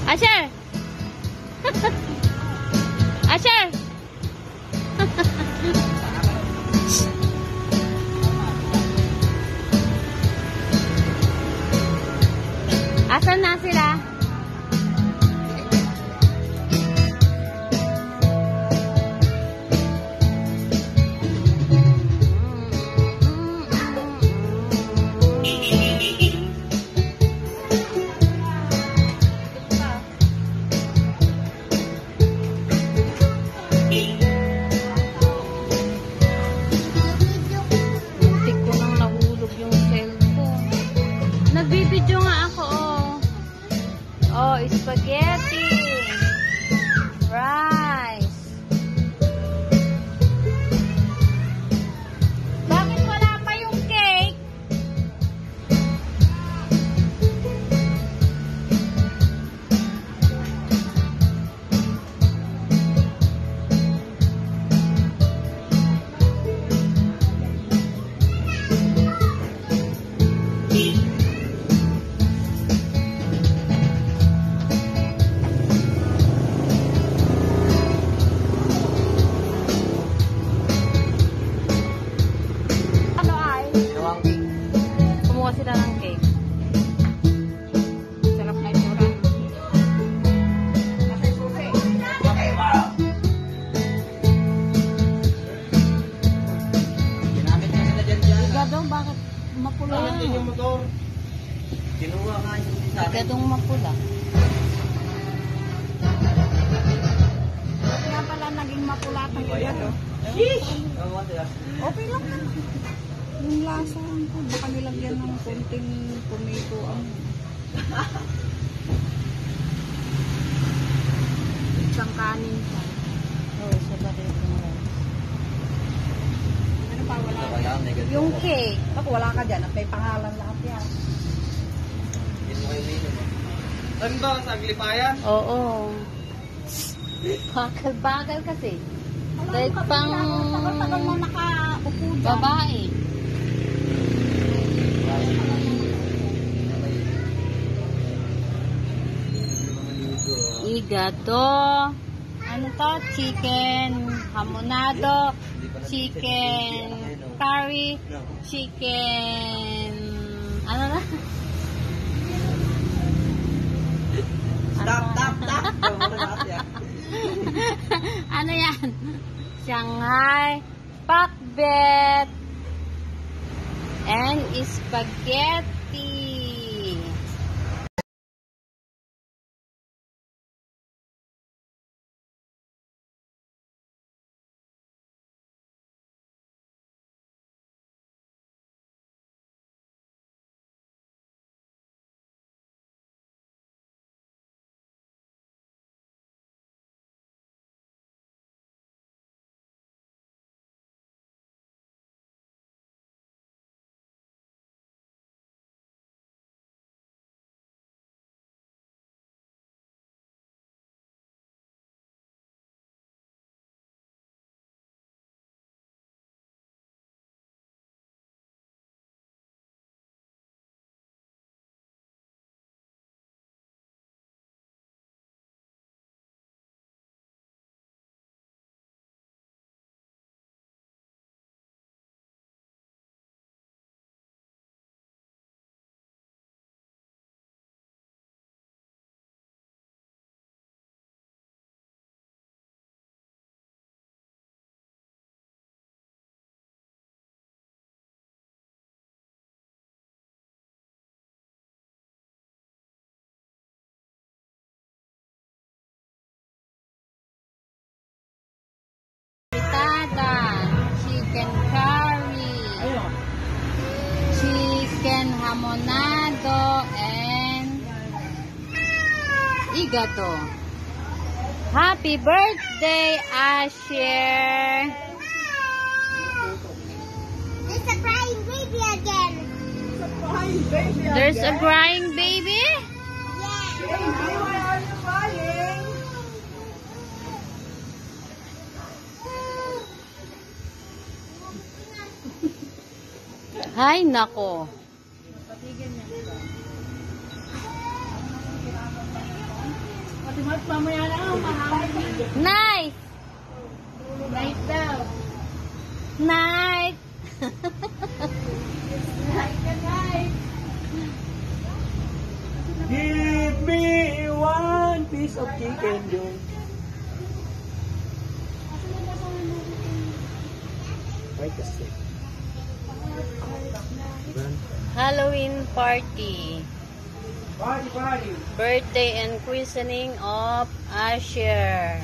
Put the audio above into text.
Asher! Asher! Asan na sila? Nagbibidyo nga ako, oh. Oh, spaghetti. Rice. Bakit wala pa yung cake? Kumuha sila ng cake. Sarap na itsura. Igadong, bakit mapula yan? Yung motor. Kinuha nga yung sa akin. Igadong mapula. Bakit nga pala naging mapula ang igadong? Sheesh! Okay lang. Yung lasa ko, baka nilagyan ng konting tomato ang isang kanin siya. Oo, sa bakit mo. Ano pa, wala? Yung cake. Baka wala ka dyan at may pangalan lahat yan. Ano ba? Sa aglipayan? Oo. Bakal-bakal kasi. Dahil pang tagal mo nakaupo dyan. babae. Igato. Ano to? Chicken hamonado, chicken curry, chicken ano na? Stop. Ano yan? Shanghai pakbet and spaghetti. Chicken curry, chicken hamonado, and igato. Happy birthday, Asher! There's a crying baby again. There's a crying baby? Yeah. Why are you crying? Hay nako. Night! Night daw. Night! Give me one piece of chicken, Jun. Why kasi? Halloween party. Party. Birthday and christening of Asher.